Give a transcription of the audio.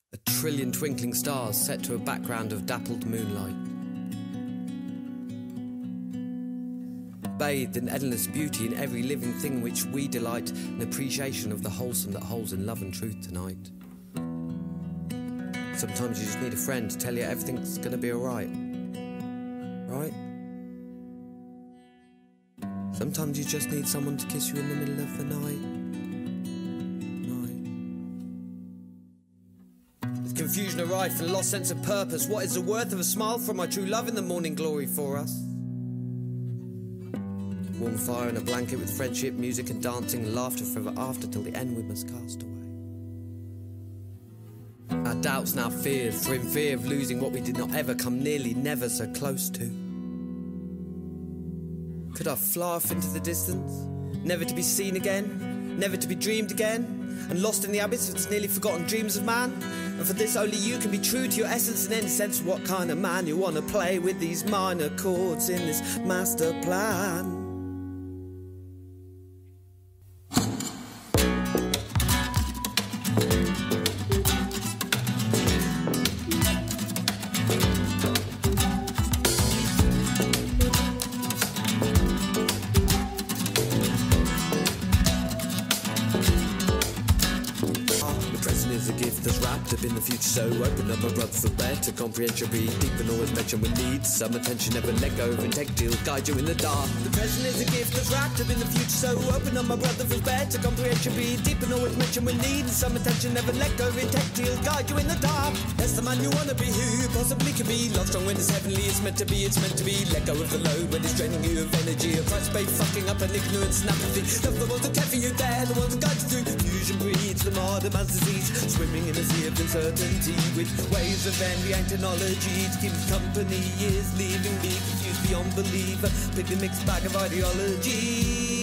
A trillion twinkling stars set to a background of dappled moonlight. Bathed in endless beauty in every living thing in which we delight, an appreciation of the wholesome that holds in love and truth tonight. Sometimes you just need a friend to tell you everything's gonna be alright. Right? Sometimes you just need someone to kiss you in the middle of the night. With confusion of rife and a lost sense of purpose, what is the worth of a smile from my true love in the morning glory for us? Warm fire and a blanket with friendship, music and dancing and laughter forever after, till the end we must cast away. Our doubts now fears, for in fear of losing what we did not ever come nearly, never so close to. Could I fly off into the distance, never to be seen again, never to be dreamed again, and lost in the abyss of its nearly forgotten dreams of man? And for this only you can be true to your essence in any sense of what kind of man you want to play with these minor chords in this master plan. In the future, so open up my brother for better comprehension, be deep and always mention we need some attention, never let go of integrity, will guide you in the dark. The present is a gift that's wrapped up in the future, so open up my brother for better comprehension, be deep and always mention we need some attention, never let go of integrity, will guide you in the dark. That's the man you wanna be, who you possibly can be. Love strong when it's heavenly, it's meant to be, it's meant to be. Let go of the load when it's draining you of energy, a price paid fucking up and ignorance and apathy. Love the ones that care for you, they're the ones that guide you through. Confusion breeds the modern man's disease, swimming in a sea of uncertainty, with waves of envy and technology to keep company is leaving me confused beyond belief, a pick the mixed bag of ideology.